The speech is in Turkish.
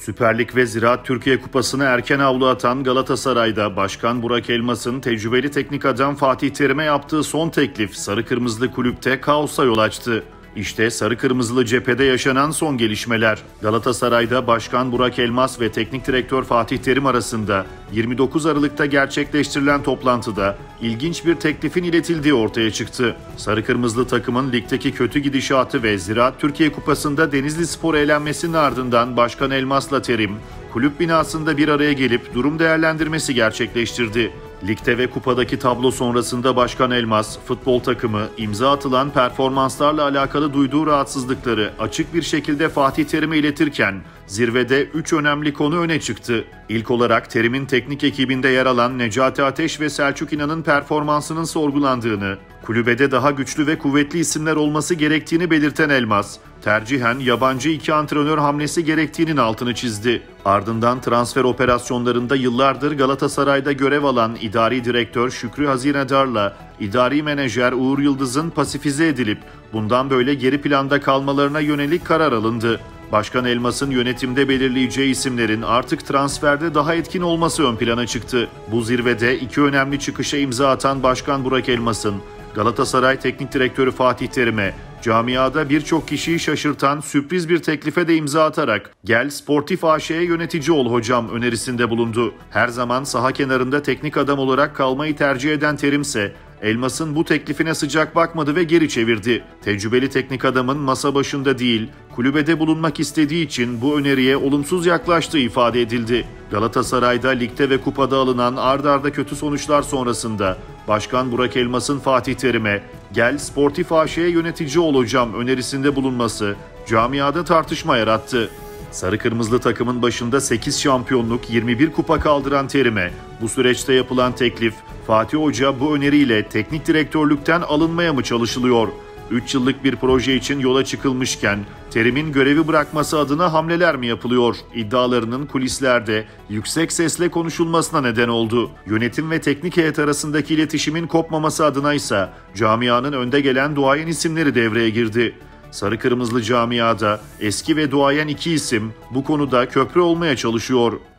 Süper Lig ve Ziraat Türkiye Kupası'nı erken avlu atan Galatasaray'da Başkan Burak Elmas'ın tecrübeli teknik adam Fatih Terim'e yaptığı son teklif sarı kırmızılı kulüpte kaosa yol açtı. İşte sarı kırmızılı cephede yaşanan son gelişmeler. Galatasaray'da Başkan Burak Elmas ve Teknik Direktör Fatih Terim arasında 29 Aralık'ta gerçekleştirilen toplantıda ilginç bir teklifin iletildiği ortaya çıktı. Sarı kırmızılı takımın ligdeki kötü gidişatı ve Ziraat Türkiye Kupası'nda Denizlispor elenmesinin ardından Başkan Elmas'la Terim, kulüp binasında bir araya gelip durum değerlendirmesi gerçekleştirdi. Ligde ve kupadaki tablo sonrasında Başkan Elmas, futbol takımı imza atılan performanslarla alakalı duyduğu rahatsızlıkları açık bir şekilde Fatih Terim'e iletirken zirvede 3 önemli konu öne çıktı. İlk olarak Terim'in teknik ekibinde yer alan Necati Ateş ve Selçuk İnan'ın performansının sorgulandığını, kulübede daha güçlü ve kuvvetli isimler olması gerektiğini belirten Elmas, tercihen yabancı 2 antrenör hamlesi gerektiğinin altını çizdi. Ardından transfer operasyonlarında yıllardır Galatasaray'da görev alan idari direktör Şükrü Hazinedar'la idari menajer Uğur Yıldız'ın pasifize edilip bundan böyle geri planda kalmalarına yönelik karar alındı. Başkan Elmas'ın yönetimde belirleyeceği isimlerin artık transferde daha etkin olması ön plana çıktı. Bu zirvede 2 önemli çıkışa imza atan Başkan Burak Elmas'ın Galatasaray Teknik Direktörü Fatih Terim'e camiada birçok kişiyi şaşırtan sürpriz bir teklife de imza atarak "Gel Sportif AŞ'ye yönetici ol hocam" önerisinde bulundu. Her zaman saha kenarında teknik adam olarak kalmayı tercih eden Terim ise Elmas'ın bu teklifine sıcak bakmadı ve geri çevirdi. Tecrübeli teknik adamın masa başında değil, kulübede bulunmak istediği için bu öneriye olumsuz yaklaştığı ifade edildi. Galatasaray'da ligde ve kupada alınan ard arda kötü sonuçlar sonrasında Başkan Burak Elmas'ın Fatih Terim'e "Gel Sportif AŞ'ye yönetici ol hocam" önerisinde bulunması camiada tartışma yarattı. Sarı kırmızılı takımın başında 8 şampiyonluk, 21 kupa kaldıran Terim'e bu süreçte yapılan teklif, Fatih Hoca bu öneriyle teknik direktörlükten alınmaya mı çalışılıyor? 3 yıllık bir proje için yola çıkılmışken Terim'in görevi bırakması adına hamleler mi yapılıyor? İddialarının kulislerde yüksek sesle konuşulmasına neden oldu. Yönetim ve teknik heyet arasındaki iletişimin kopmaması adına ise camianın önde gelen duayen isimleri devreye girdi. Sarı kırmızılı camiada eski ve duayen 2 isim bu konuda köprü olmaya çalışıyor.